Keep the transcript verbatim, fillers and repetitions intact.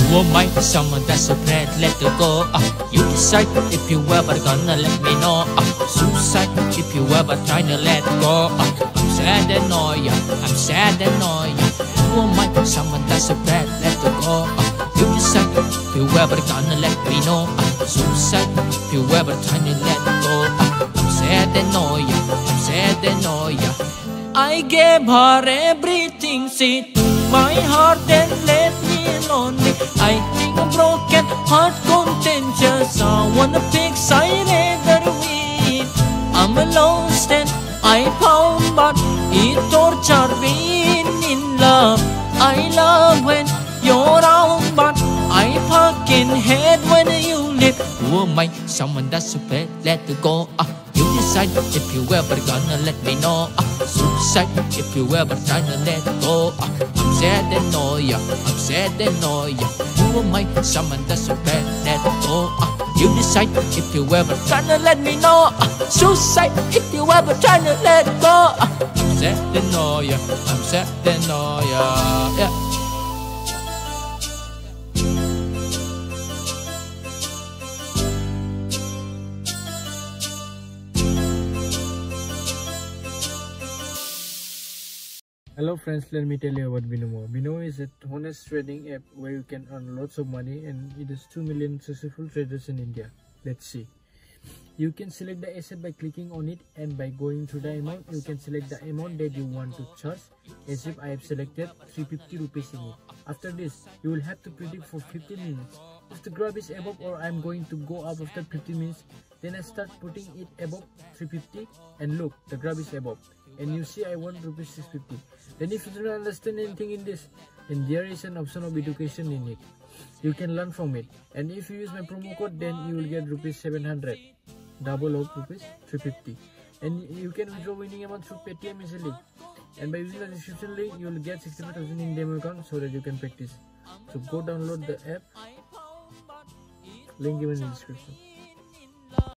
You might be someone that's so bad, let it go. Uh, you decide if you ever gonna let me know. Uh, suicide if you ever tryna let go. Uh, I'm sad and know ya, I'm sad and know ya. You might be someone that's so bad, let it go. Uh, you decide if you ever gonna let me know. Uh, suicide if you ever tryna let go. Uh, I'm sad and know ya, I'm sad and know ya. I gave her everything, she took my heart and left me lonely. I think a broken heart contentious. I wanna fix, I rather win. I'm lost and I found, but it torture being in love. I love when you're around, but I fucking hate when you leave. Who am I? Someone that's so bad, let it go. Uh, you decide if you ever gonna let me know. Uh, suicide if you ever tryna let go. Uh, I'm sad and know ya, I'm sad and know ya. Who am I? Someone that's so bad, let it go. Uh, you decide if you ever tryna let me know. Uh, suicide if you ever tryna let go. Uh, I'm sad and know ya, I'm sad and know ya. Yeah. Hello friends, let me tell you about Binomo. Binomo is a honest trading app where you can earn lots of money, and it has two million successful traders in India. Let's see. You can select the asset by clicking on it, and by going through the amount, you can select the amount that you want to charge. As if I have selected three hundred fifty rupees in it. After this, you will have to predict for fifteen minutes. If the graph is above, or I'm going to go up after fifteen minutes, then I start putting it above three hundred fifty, and look, the graph is above. And you see I want rupees six hundred fifty. Then if you don't understand anything in this, then there is an option of education in it. You can learn from it. And if you use my promo code, then you will get rupees seven hundred, double of rupees three hundred fifty. And you can withdraw winning amount through Paytm easily. And by using the description link, you will get sixty-five thousand in demo account so that you can practice. So go download the app. Link given in the description.